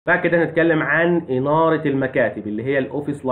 بعد كده هنتكلم عن إنارة المكاتب اللي هي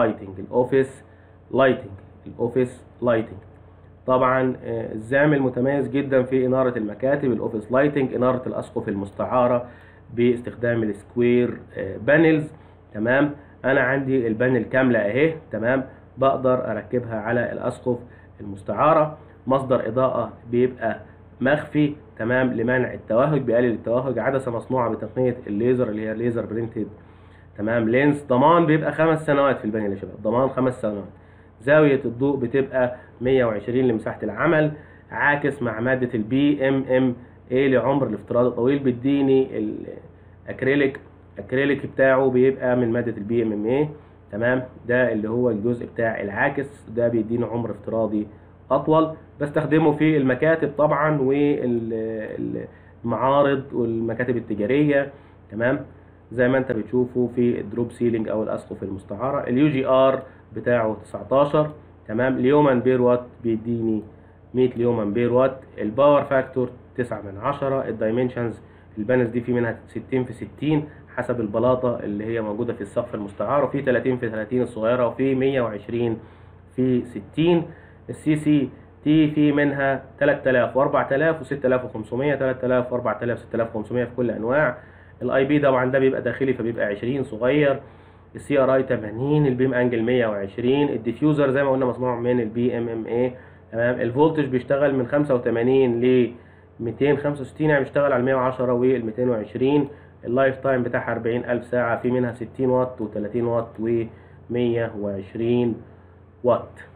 الأوفيس لايتنج. طبعا الزعم المتميز جدا في إنارة المكاتب الأوفيس لايتنج إنارة الأسقف المستعارة باستخدام السكوير بانلز. تمام، أنا عندي البانل كاملة أهي. تمام، بقدر أركبها على الأسقف المستعارة. مصدر إضاءة بيبقى مخفي، تمام، لمنع التوهج، بيقلل التوهج. عدسة مصنوعة بتقنية الليزر اللي هي ليزر برينتد، تمام، لينس. ضمان بيبقى 5 سنوات في البانل يا شباب، ضمان 5 سنوات. زاوية الضوء بتبقى 120 لمساحة العمل. عاكس مع مادة البي ام ام اي لعمر الافتراضي طويل. بيديني الاكريليك بتاعه بيبقى من مادة البي ام ام اي. تمام، ده اللي هو الجزء بتاع العاكس، ده بيديني عمر افتراضي اطول. بستخدمه في المكاتب طبعا والمعارض والمكاتب التجارية. تمام، زي ما انت بتشوفه في الدروب سيلينج او الاسقف المستعارة. اليو جي ار بتاعه 19. تمام، اليومن بير وات بيديني 100 اليومن بير وات. الباور فاكتور 9/10. الدايمنشنز البانز دي في منها 60 في 60 حسب البلاطة اللي هي موجودة في السقف المستعار، وفي 30 في 30 الصغيرة، وفي 120 في 60. السي سي تي في منها 3000 و4000 و6500، 3000 و4000 6500 في كل انواع. الاي بي طبعا ده بيبقى داخلي فبيبقى 20 صغير. السي ار اي 80. البيم انجل 120. الديفيوزر زي ما قلنا مصنوع من البي ام ام اي. تمام، الفولتج بيشتغل من 85 ل 265، يعني بيشتغل على 110 وال 220. اللايف تايم بتاعها 40000 ساعة، في منها 60 واط و30 واط و120 واط.